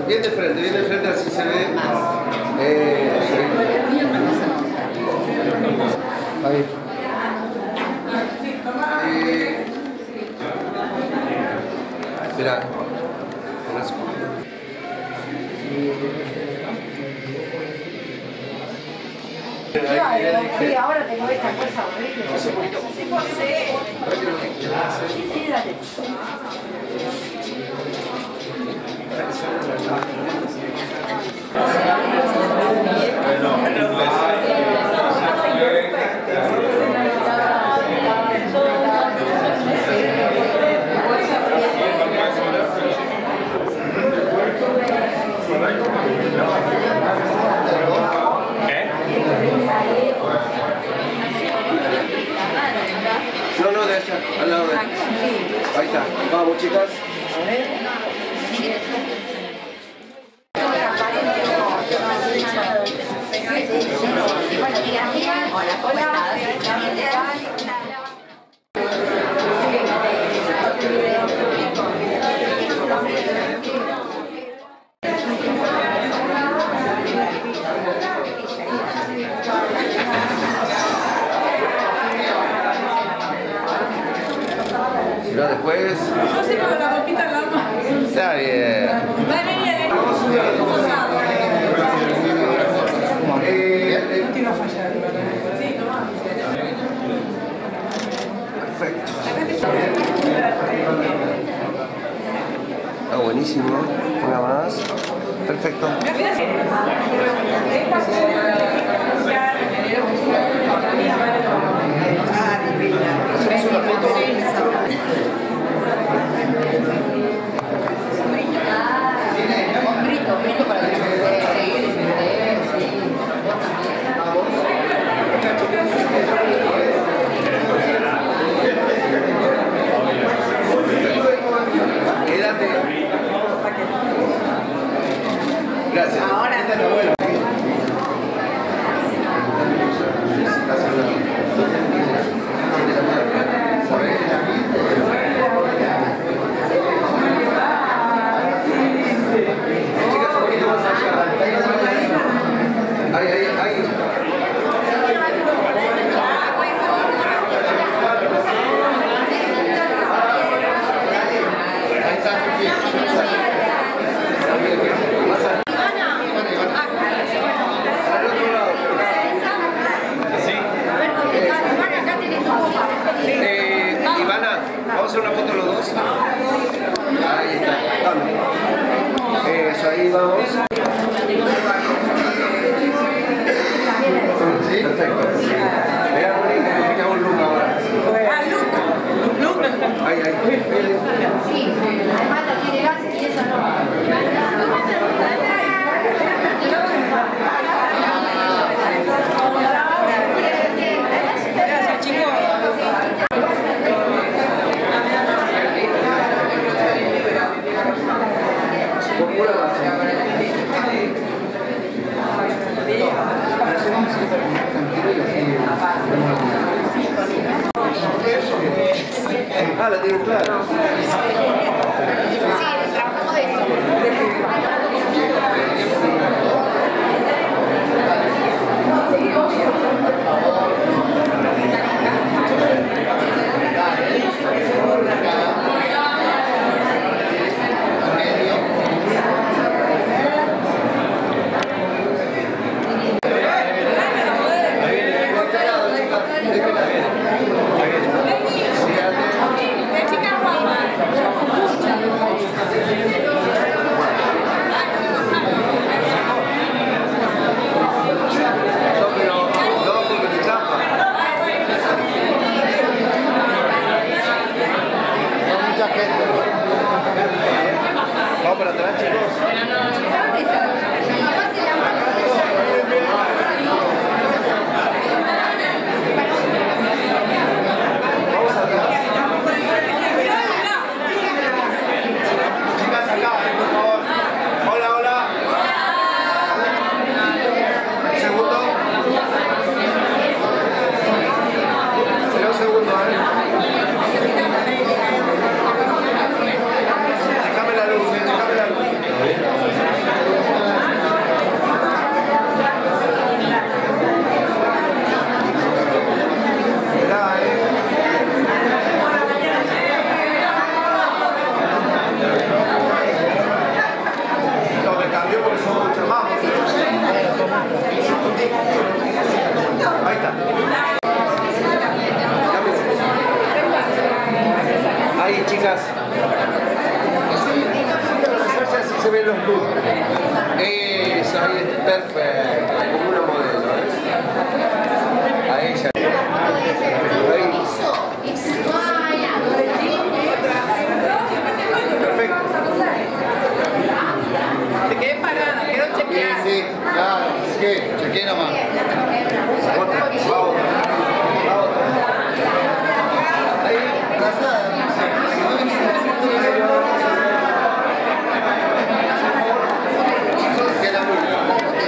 bien de frente, así se ve. Ahí. Espera. Sí, ahora tengo esta cosa horrible. Sí, dale. No, de allá, al lado de... Ahí está. Vamos, chicas. Pero después... Yo sé con la copita al alma. Está bien. No fallar. Sí, toma. Perfecto. Está buenísimo. Una más. Perfecto. ¿Hacemos una foto? Brito para que Quédate. Gracias. Ahora esta es la abuela. Chicas, un poquito más allá. Ahí. Ivana, vamos a hacer una foto los dos. Ahí está, dame. Eso, ahí vamos. Sí, perfecto. Mira, Mónica, que hago un look ahora. Ah, Luke. Ahí. sí, además no tiene gases y eso no. Gracias, chicos. Con pura base. Ah, la tienen clara. Sí, trabajamos de esto. La chica guapa. Ahí, chicas. Así se ven los looks. Eso, ahí es perfecto. Como una modelo. A ella. Perfecto. Te quedé parada, quedó chequeada. Sí, claro, chequeé nomás. Otra, va otra. Ahí. Queda muy bien.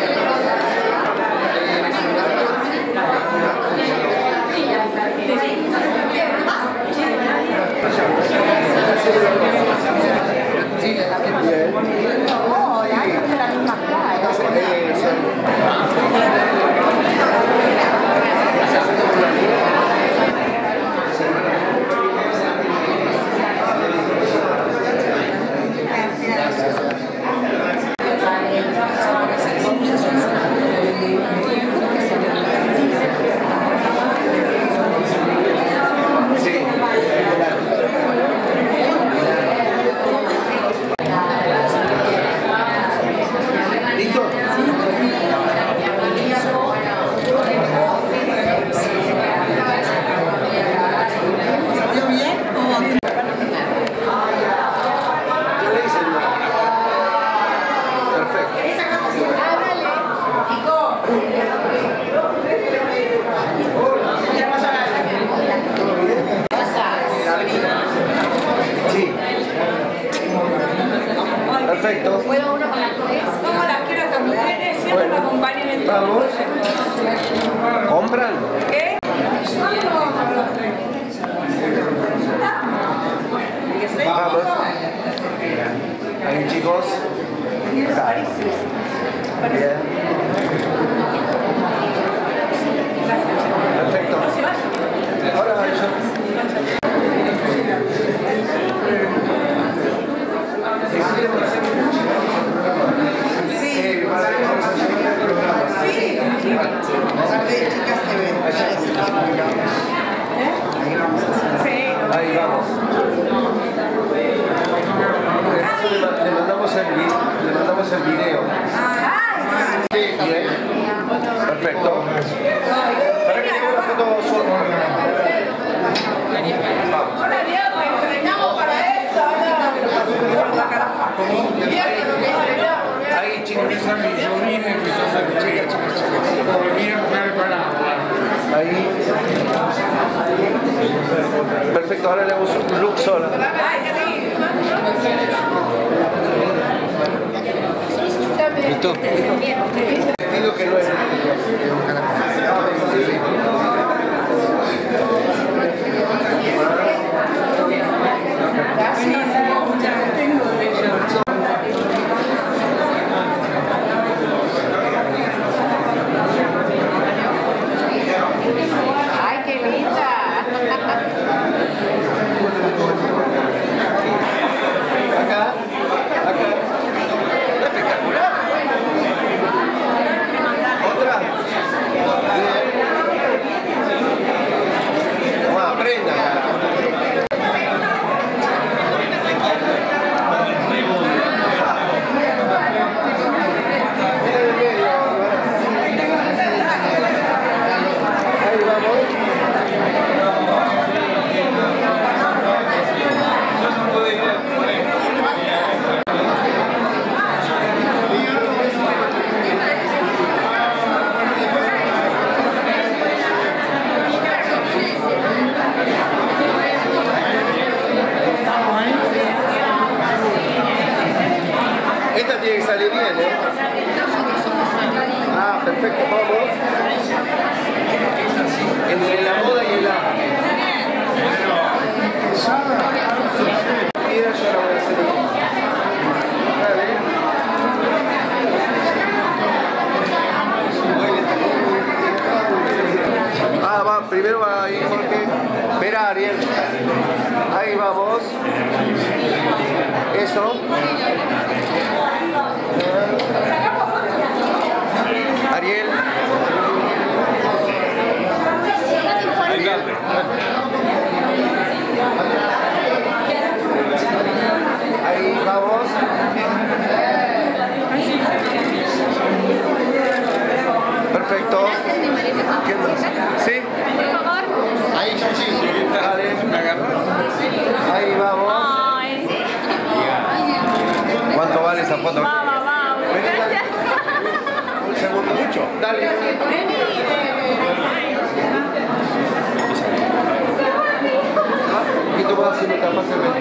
Perfecto. ¿Puedo uno para las tres? ¿Cómo las quiero estas mujeres? Siempre me acompañan en todo. Vamos. ¿Compran? ¿Qué? Vamos. Ahí, chicos. Acá. Bien. Perfecto. Ahora yo. Sí. Ahí vamos. Le mandamos el video. Bien. Perfecto. Para que tenga una foto sola. Vamos. Hola, Diego, entrenamos para eso. Ahí, chicos. Ahí. Perfecto, ahora le damos un look sola. ¿Listo? Digo que no es. ¡Ay, qué linda! Acá. Espectacular. Otra. Vamos, aprenda. Ahí vamos. Esta tiene que salir bien, ¿eh? Ah, perfecto, vamos. Entre la moda y el arte. Mira, yo la voy a hacer. Dale. Ah, va, primero va ahí Jorge. Espera, Ariel. Ahí vamos. Eso. Ariel. Ahí, cuando... Vamos, vamos. Vení, dale. Gracias. Un segundo. Mucho. Dale. Un poquito más si me tapas el